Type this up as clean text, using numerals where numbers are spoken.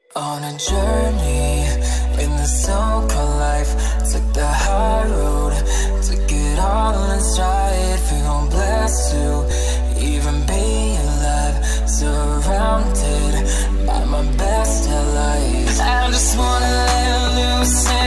On a journey in the so-called life, took the high road, took it all in stride. Feel blessed to even be alive, surrounded by my best life. I just wanna let loose.